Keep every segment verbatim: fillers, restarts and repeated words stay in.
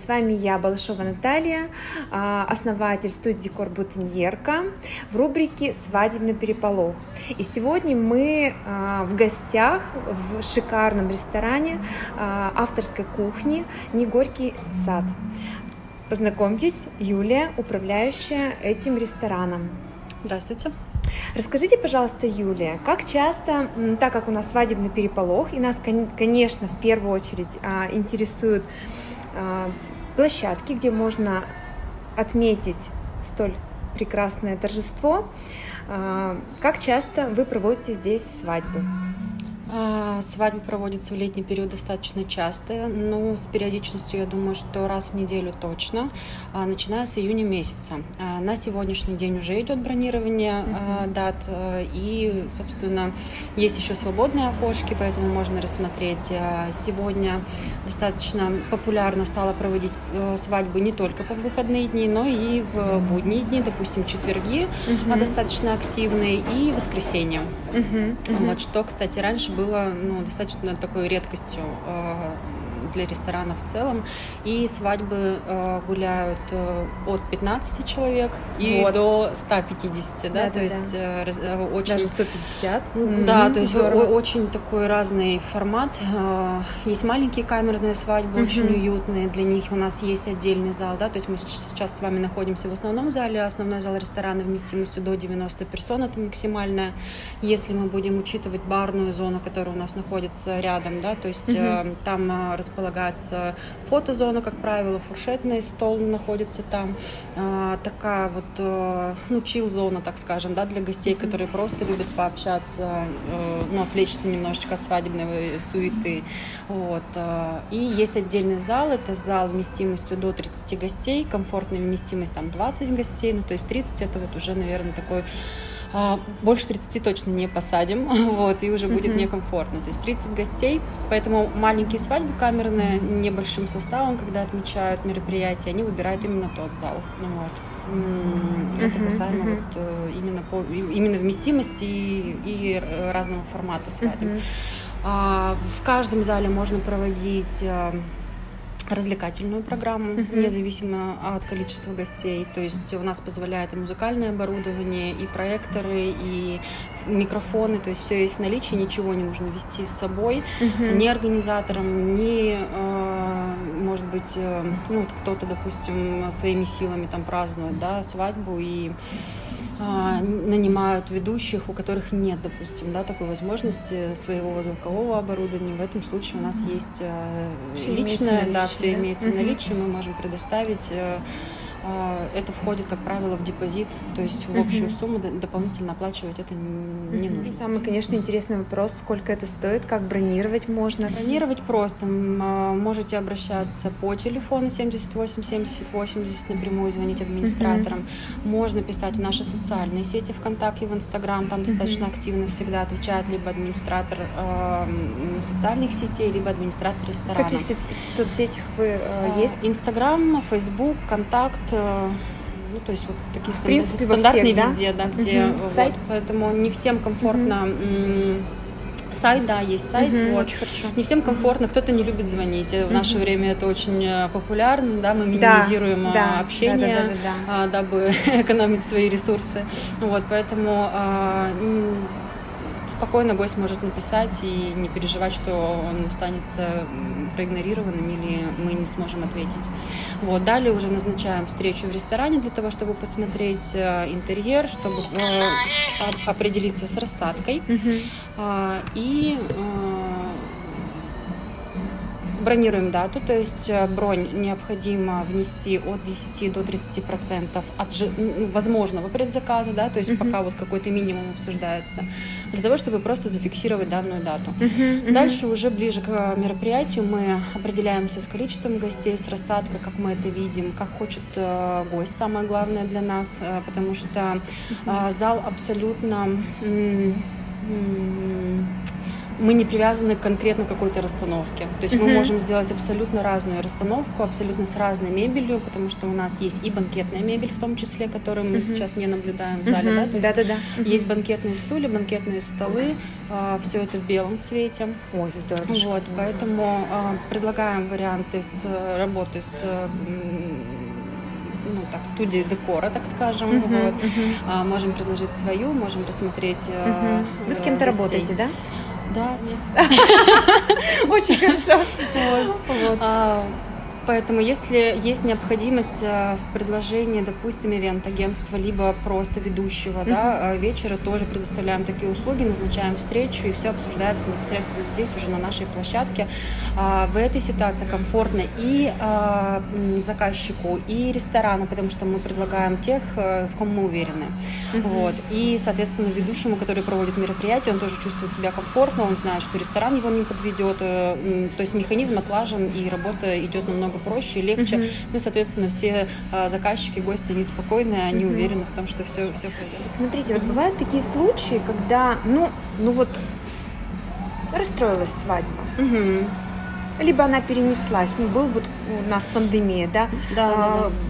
вами я, Балашова Наталья, основатель студии Декор Бутоньерка в рубрике «Свадебный переполох». И сегодня мы в гостях в шикарном ресторане авторской кухни «Негорький сад». Познакомьтесь, Юлия, управляющая этим рестораном. Здравствуйте. Расскажите, пожалуйста, Юлия, как часто, так как у нас свадебный переполох, и нас, конечно, в первую очередь интересуют площадки, где можно отметить столь прекрасное торжество, как часто вы проводите здесь свадьбы? Свадьбы проводятся в летний период достаточно часто, но с периодичностью, я думаю, что раз в неделю точно, начиная с июня месяца. На сегодняшний день уже идет бронирование mm-hmm. дат, и, собственно, есть еще свободные окошки, поэтому можно рассмотреть. Сегодня достаточно популярно стало проводить свадьбы не только по выходные дни, но и в будние дни, допустим, четверги mm-hmm. достаточно активные, и воскресенье. Mm-hmm. Mm-hmm. Вот, что, кстати, раньше было было ну, достаточно такой редкостью э, для ресторана в целом. И свадьбы э, гуляют э, от пятнадцати человек и вот. До ста пятидесяти, да, да то да, есть да. Э, очень... Даже сто пятьдесят? Да, mm-hmm. то есть о- очень такой разный формат. Э, есть маленькие камерные свадьбы, mm-hmm. очень уютные, для них у нас есть отдельный зал, да, то есть мы сейчас с вами находимся в основном зале, основной зал ресторана вместимостью до девяноста персон, это максимальная. Если мы будем учитывать барную зону, которая у нас находится рядом, да, то есть mm-hmm. э, там э, располагается фотозона, как правило, фуршетный стол находится там, э, такая вот, э, ну, чил-зона, так скажем, да, для гостей, mm-hmm. которые просто любят пообщаться, э, ну, отвлечься немножечко от свадебной суеты, вот. Э, и есть отдельный зал, это зал вместимостью до тридцати гостей, комфортная вместимость там двадцать гостей, ну, то есть тридцать это вот уже, наверное, такой... Больше тридцати точно не посадим, вот, и уже будет mm-hmm. некомфортно. То есть тридцать гостей, поэтому маленькие свадьбы камерные, небольшим составом, когда отмечают мероприятия, они выбирают именно тот зал. Вот. Это mm-hmm. касаемо mm-hmm. вот, именно, по, именно вместимости и, и разного формата свадеб. Mm-hmm. А, в каждом зале можно проводить... развлекательную программу, mm-hmm. независимо от количества гостей. То есть у нас позволяет и музыкальное оборудование, и проекторы, и микрофоны. То есть все есть в наличии, ничего не нужно вести с собой. Mm-hmm. Ни организаторам, ни, э, может быть, э, ну, вот кто-то, допустим, своими силами там празднует, да, свадьбу и нанимают ведущих, у которых нет, допустим, да, такой возможности своего звукового оборудования. В этом случае у нас есть все личное, да, все имеется в наличии, мы можем предоставить. Это входит, как правило, в депозит, то есть в общую uh-huh. сумму дополнительно оплачивать это не uh-huh. нужно. Самый, конечно, интересный вопрос, сколько это стоит, как бронировать можно? Бронировать просто. Можете обращаться по телефону семьдесят восемь семьдесят восемьдесят, напрямую звонить администраторам. Uh-huh. Можно писать в наши социальные сети ВКонтакте, в Инстаграм, там uh-huh. достаточно активно всегда отвечает либо администратор э, социальных сетей, либо администратор ресторана. В каких соцсетях вы э, есть? Инстаграм, Фейсбук, Контакт. Ну, то есть вот такие в принципе, стандартные всех, везде, да, да, где угу. вот, сайт? Поэтому не всем комфортно. Угу. Сайт, да, есть сайт. Угу, вот. очень хорошо. Не всем комфортно, кто-то не любит звонить. В наше угу. время это очень популярно, да, мы минимизируем да, да, общение, да, да, да, да. дабы экономить свои ресурсы. Вот, поэтому спокойно гость может написать и не переживать, что он останется проигнорированным или мы не сможем ответить. Вот. Далее уже назначаем встречу в ресторане для того, чтобы посмотреть интерьер, чтобы э, определиться с рассадкой. Uh-huh. э, и э, бронируем дату, то есть бронь необходимо внести от десяти до тридцати процентов от ж... возможного предзаказа, да, то есть uh-huh. пока вот какой-то минимум обсуждается, для того, чтобы просто зафиксировать данную дату. Uh-huh. Uh-huh. Дальше уже ближе к мероприятию мы определяемся с количеством гостей, с рассадкой, как мы это видим, как хочет э, гость, самое главное для нас, э, потому что э, зал абсолютно... М- м- мы не привязаны к конкретно какой-то расстановке. То есть uh-huh. мы можем сделать абсолютно разную расстановку, абсолютно с разной мебелью, потому что у нас есть и банкетная мебель, в том числе, которую мы uh-huh. сейчас не наблюдаем в зале. Uh-huh. Да? То есть да, да, да. Есть банкетные стулья, банкетные столы, э, все это в белом цвете. Ой, да, вот, поэтому э, предлагаем варианты с работы с ну, так, студии декора, так скажем. Uh-huh, вот. uh-huh. А, можем предложить свою, можем рассмотреть uh-huh. Вы с кем-то гостей. Работаете, да? Да, очень хорошо. Поэтому, если есть необходимость в предложении, допустим, ивент-агентства, либо просто ведущего, mm-hmm. да, вечера, тоже предоставляем такие услуги, назначаем встречу, и все обсуждается непосредственно здесь, уже на нашей площадке. В этой ситуации комфортно и заказчику, и ресторану, потому что мы предлагаем тех, в ком мы уверены. Mm-hmm. Вот. И, соответственно, ведущему, который проводит мероприятие, он тоже чувствует себя комфортно, он знает, что ресторан его не подведет. То есть механизм отлажен, и работа идет намного проще, легче. Uh-huh. Ну, соответственно, все а, заказчики, гости, они спокойные, они uh-huh. уверены в том, что все, все пойдет. Смотрите, вот бывают такие случаи, когда, ну, ну вот, расстроилась свадьба. Uh-huh. Либо она перенеслась, ну, был вот у нас пандемия, да? Да, а, да, да.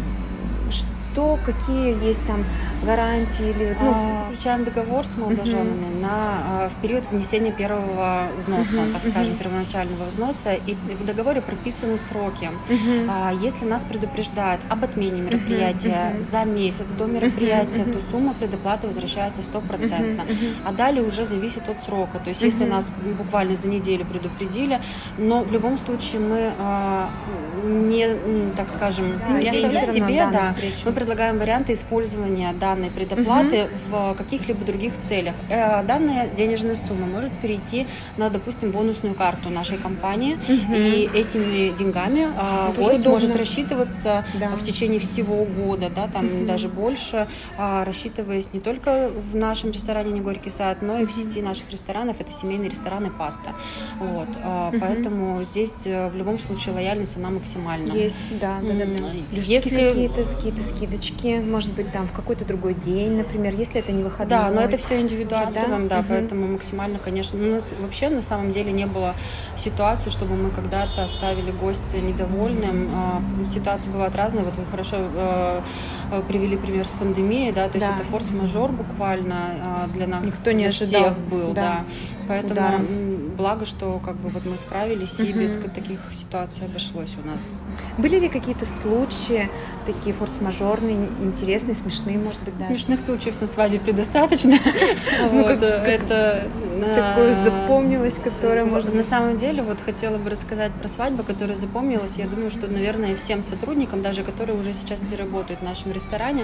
Что, какие есть там гарантии? Или, ну, а, заключаем договор с молодоженами uh-huh. на, в период внесения первого взноса, uh-huh. так скажем, uh-huh. первоначального взноса, и в договоре прописаны сроки. Uh-huh. А, если нас предупреждают об отмене мероприятия uh-huh. за месяц до мероприятия, uh-huh. то сумма предоплаты возвращается стопроцентно. Uh-huh. А далее уже зависит от срока. То есть, uh-huh. если нас буквально за неделю предупредили, но в любом случае мы а, не, так скажем, да, не оставляем себе, да, мы предлагаем варианты использования данной предоплаты uh-huh. в каких-либо других целях. Данная денежная сумма может перейти на, допустим, бонусную карту нашей компании, uh-huh. и этими деньгами uh, гость удобно. Может рассчитываться да. в течение всего года, да, там uh-huh. даже больше, рассчитываясь не только в нашем ресторане «Не горький сад», но и в сети наших ресторанов, это семейные рестораны «Паста». Вот. Uh-huh. Поэтому здесь в любом случае лояльность, она максимальна. Есть, да, да, да. да. Если какие-то, какие-то скидочки, может быть, там в какой-то другой день, например, если это не выходной. Да, но это все индивидуально, да, да угу. поэтому максимально, конечно. У нас вообще на самом деле не было ситуации, чтобы мы когда-то оставили гостя недовольным. Ситуации бывают разные. Вот вы хорошо привели пример с пандемией, да, то есть да. это форс-мажор буквально для нас. Никто не всех ожидал. Был, да. да. Поэтому Ударом. Благо, что как бы вот мы справились угу. и без таких ситуаций обошлось у нас. Были ли какие-то случаи такие форс-мажорные, интересные, смешные, может быть, да? Смешных случаев на свадьбе предостаточно. Ну, как это такое запомнилось, которое можно... На самом деле, вот хотела бы рассказать про свадьбу, которая запомнилась. Я думаю, что, наверное, всем сотрудникам, даже которые уже сейчас не работают в нашем ресторане.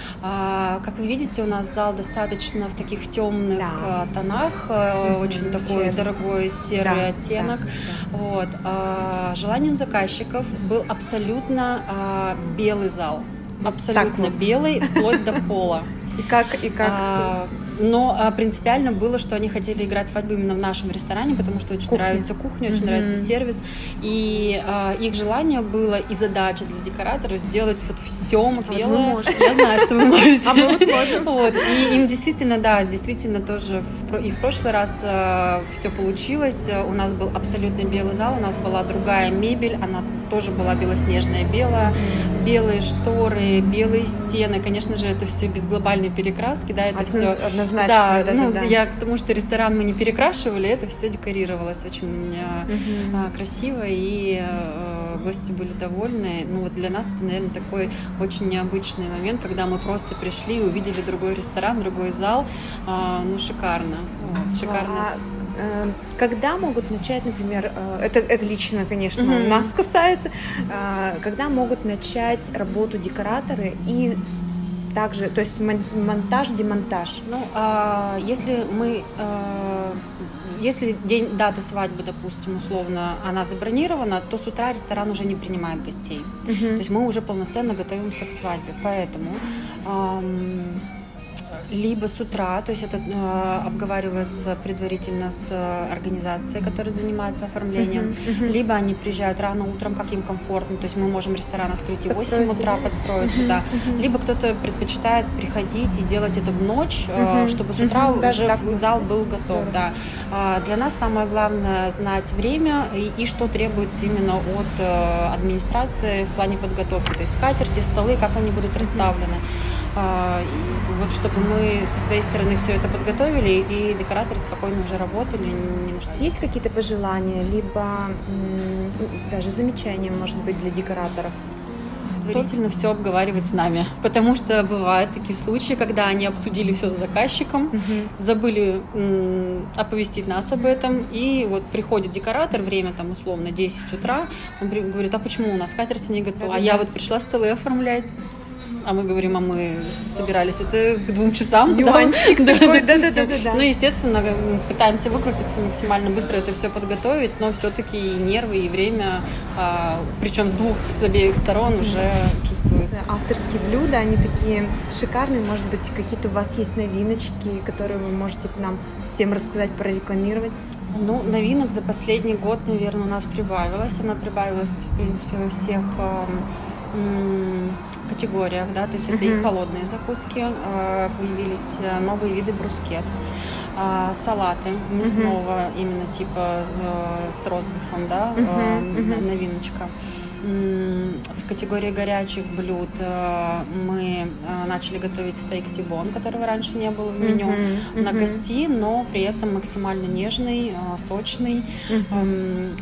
Как вы видите, у нас зал достаточно в таких темных тонах, очень такой дорогой серый оттенок. Вот. Желанием заказчиков был абсолютно белый зал. Абсолютно вот. Белый, вплоть до пола. И как, и как? А, но а, принципиально было, что они хотели играть свадьбу именно в нашем ресторане, потому что очень кухня. нравится кухня, очень mm-hmm. нравится сервис. И а, их желание было и задача для декораторов сделать вот все белое. Вот Я знаю, что вы можете. А мы вот можем. Вот. И им действительно, да, действительно тоже в, и в прошлый раз а, все получилось. У нас был абсолютно белый зал, у нас была другая мебель, она тоже была белоснежная, белая, белые шторы, белые стены. Конечно же, это все без глобальной перекраски, да, это Одно, все... Однозначно. Да, да, ну, да, да. я к тому, что ресторан мы не перекрашивали, это все декорировалось очень uh-huh. красиво, и э, гости были довольны. Ну, вот для нас это, наверное, такой очень необычный момент, когда мы просто пришли и увидели другой ресторан, другой зал. Э, ну, шикарно. Вот, шикарно. А, когда могут начать, например, это, это лично, конечно, uh-huh. нас касается, когда могут начать работу декораторы и также, то есть монтаж, демонтаж? Ну, а, если мы, а, если день, дата свадьбы, допустим, условно, она забронирована, то с утра ресторан уже не принимает гостей. Uh-huh. То есть мы уже полноценно готовимся к свадьбе, поэтому... А, Либо с утра, то есть это э, обговаривается предварительно с организацией, которая занимается оформлением, uh-huh, uh-huh. либо они приезжают рано утром, как им комфортно, то есть мы можем ресторан открыть и в восемь утра подстроиться, uh-huh, да. Uh-huh. Либо кто-то предпочитает приходить и делать это в ночь, uh-huh, чтобы с утра uh-huh. уже так, зал был готов, да. А, для нас самое главное знать время и, и что требуется именно от э, администрации в плане подготовки, то есть скатерти, столы, как они будут расставлены. А, вот чтобы мы со своей стороны все это подготовили, и декораторы спокойно уже работали, не нуждались. Есть какие-то пожелания, либо м- даже замечания, может быть, для декораторов? Предварительно все обговаривать с нами, потому что бывают такие случаи, когда они обсудили все с заказчиком, uh-huh. забыли м- оповестить нас об этом, и вот приходит декоратор, время там условно десять утра, он говорит, а почему у нас скатерти не готовы? Да, а да. я вот пришла столы оформлять. А мы говорим, а мы собирались это к двум часам. Нюансик да, такой, да, да, да, да, да. Ну, естественно, пытаемся выкрутиться максимально быстро, это все подготовить, но все-таки и нервы, и время, а, причем с двух, с обеих сторон уже чувствуется. Авторские блюда, они такие шикарные, может быть, какие-то у вас есть новиночки, которые вы можете нам всем рассказать, прорекламировать? Ну, новинок за последний год, наверное, у нас прибавилось. Она прибавилась, в принципе, во всех м- категориях, да, то есть это uh-huh. и холодные закуски, появились новые виды брускет, салаты мясного uh-huh. именно типа с ростбифом, да, uh-huh. Uh-huh. новиночка. В категории горячих блюд мы начали готовить стейк тибон, которого раньше не было в меню, uh-huh, uh-huh. на гости, но при этом максимально нежный, сочный uh-huh.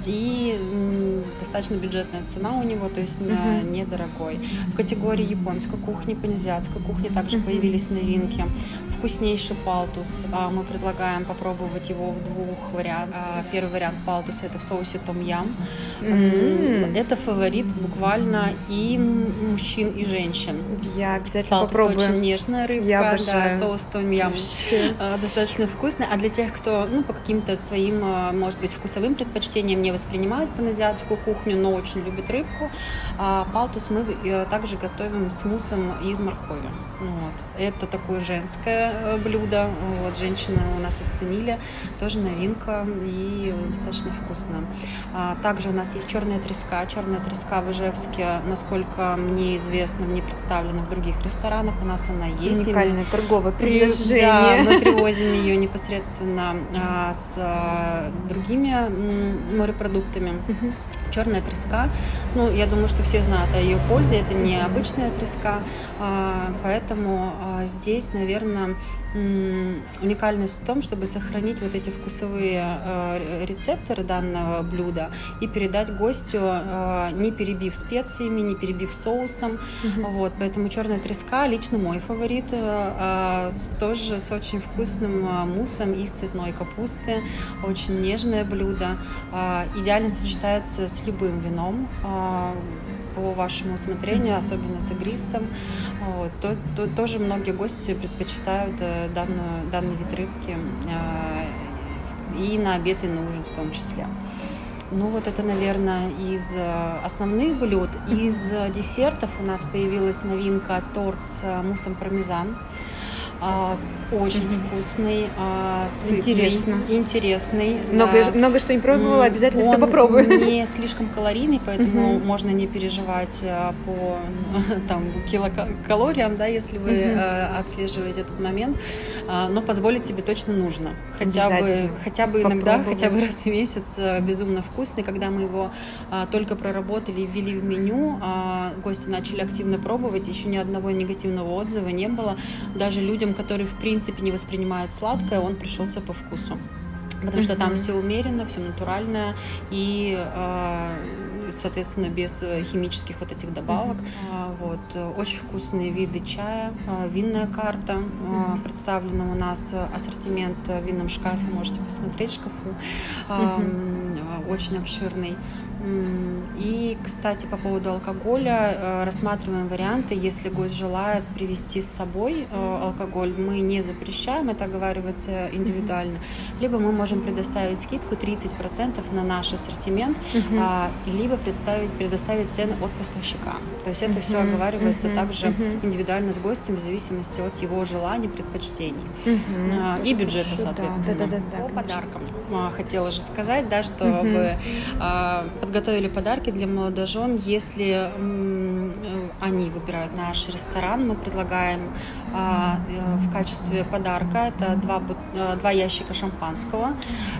и достаточно бюджетная цена у него, то есть uh-huh. недорогой. В категории японской кухни, паназиатской кухни также uh-huh. появились новинки. Вкуснейший палтус. Мы предлагаем попробовать его в двух вариантах. Первый вариант палтуса — это в соусе том-ям. Uh-huh. Это фаворит буквально и мужчин, и женщин. Я обязательно Палтус попробую. Очень нежная рыбка, Я обожаю. Да, соус том-ям достаточно вкусный. А для тех, кто ну, по каким-то своим, может быть, вкусовым предпочтениям не воспринимает паназиатскую кухню, но очень любит рыбку, палтус мы также готовим с муссом из моркови. Вот. Это такое женское блюдо. Вот, женщины у нас оценили. Тоже новинка и достаточно вкусно. Также у нас есть черная треска. Черная треска в Ижевске, насколько мне известно, не представлена в других ресторанах. У нас она есть. Уникальное торговое предложение. Да, мы привозим ее непосредственно а, с а, другими м, морепродуктами. Uh-huh. Черная треска, ну, я думаю, что все знают о ее пользе, это не обычная треска, а, поэтому а, здесь, наверное, м, уникальность в том, чтобы сохранить вот эти вкусовые а, рецепторы данного блюда и передать гостю, а, не перебив специями, не перебив соусом, uh-huh. вот, поэтому черная треска лично мой фаворит, а, с, тоже с очень вкусным а, муссом из цветной капусты, очень нежное блюдо, а, идеально сочетается с любым вином а, по вашему усмотрению, особенно с игристым. Вот. То, то, тоже многие гости предпочитают а, данную, данный вид рыбки а, и на обед, и на ужин в том числе. Ну вот это, наверное, из основных блюд. Из десертов у нас появилась новинка торт с муссом пармезан. Очень mm-hmm. вкусный, сытный, Интересно. интересный. Много, да. много что не пробовала, обязательно все попробую. Он не слишком калорийный, поэтому mm-hmm. можно не переживать по там, килокалориям, да, если вы mm-hmm. отслеживаете этот момент, но позволить себе точно нужно. Хотя бы, хотя бы иногда, хотя бы раз в месяц безумно вкусный. Когда мы его только проработали и ввели в меню, гости начали активно пробовать, еще ни одного негативного отзыва не было. Даже людям, которые в принципе не воспринимают сладкое, он пришелся по вкусу, потому что там все умеренно, все натуральное и, соответственно, без химических вот этих добавок. Mm-hmm. Вот. Очень вкусные виды чая, винная карта mm-hmm. представлена у нас, ассортимент в винном шкафе, можете посмотреть в шкафу, mm-hmm. очень обширный. И, кстати, по поводу алкоголя, рассматриваем варианты, если гость желает привезти с собой алкоголь, мы не запрещаем, это оговаривается индивидуально, либо мы можем предоставить скидку тридцать процентов на наш ассортимент, uh-huh. либо представить, предоставить цены от поставщика. То есть это uh-huh, все оговаривается uh-huh, также uh-huh. индивидуально с гостем в зависимости от его желаний, предпочтений uh-huh. и бюджета, хорошо, соответственно. Да, да, да, да, По конечно. Подаркам. Хотела же сказать, да, чтобы uh-huh. подготовили подарки для молодожен. Если они выбирают наш ресторан, мы предлагаем в качестве подарка это два, два ящика шампанского.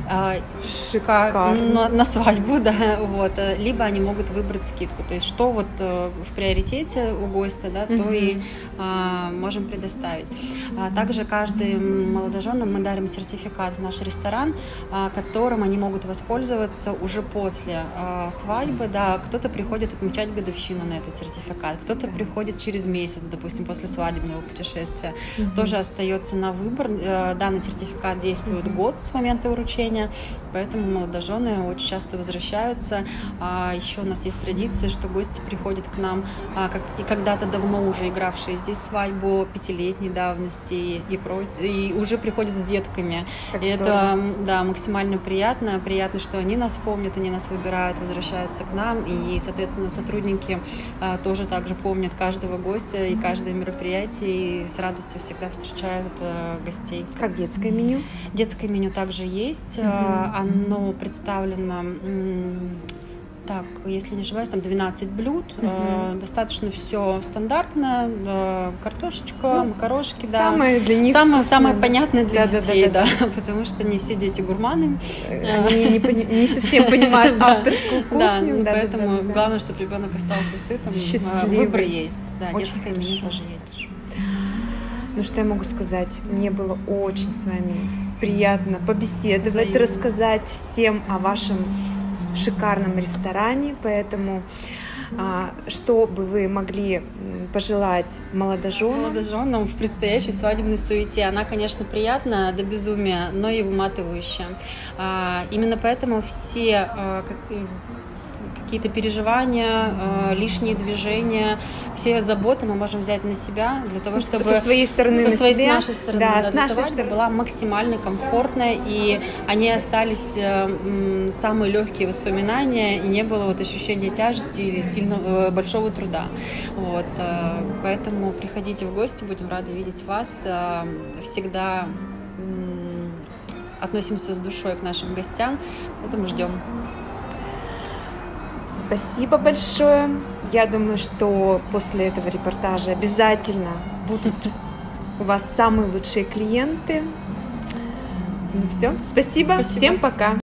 Шикарно. На, на свадьбу, да, вот. Либо они могут выбрать скидку. То есть что вот в приоритете у гостя, да, то mm-hmm. и а, можем предоставить. А, также каждым молодоженам мы дарим сертификат в наш ресторан, а, которым они могут воспользоваться уже после а, свадьбы, да. Кто-то приходит отмечать годовщину на этот сертификат, кто-то mm-hmm. приходит через месяц, допустим, после свадебного путешествия. Mm-hmm. Тоже остается на выбор. Данный сертификат действует mm-hmm. год с момента вручения, поэтому молодожены очень часто возвращаются. А еще у нас есть традиция, что гости приходят к нам, а, как, и когда-то давно уже игравшие здесь свадьбу пятилетней давности, и, про, и уже приходят с детками. Как и это, да, максимально приятно. Приятно, что они нас помнят, они нас выбирают, возвращаются к нам. И, соответственно, сотрудники а, тоже также помнят каждого гостя и каждое мероприятие, и с радостью всегда встречают а, гостей. Как детское меню? Детское меню также есть. Угу. Оно представлено, так, если не ошибаюсь, там двенадцать блюд. Угу. Достаточно все стандартно. Картошечка, ну, макарошки, да. Самое для них самое, самое понятное для да, детей, да, да, да, да, потому что не все дети гурманы. Они не, пони- не совсем понимают авторскую кухню. Да, поэтому главное, чтобы ребенок остался сытым. Выбор есть. Да, детское меню тоже есть. Ну, что я могу сказать? Мне было очень с вами приятно побеседовать, Взаимно. Рассказать всем о вашем шикарном ресторане, поэтому а, что бы вы могли пожелать молодоженам? Молодоженам в предстоящей свадебной суете. Она, конечно, приятна до безумия, но и выматывающая. А, именно поэтому все а, как, какие-то переживания, э, лишние движения, все заботы мы можем взять на себя для того, чтобы со своей стороны, со на своей, себя, с нашей стороны, да, да, с нашей свадьба стороны была максимально комфортная, и они остались э, самые легкие воспоминания, и не было вот ощущения тяжести или сильного большого труда. Вот, э, поэтому приходите в гости, будем рады видеть вас. Э, всегда э, относимся с душой к нашим гостям, поэтому ждем. Спасибо большое. Я думаю, что после этого репортажа обязательно будут у вас самые лучшие клиенты. Ну все, спасибо. Спасибо. Всем пока.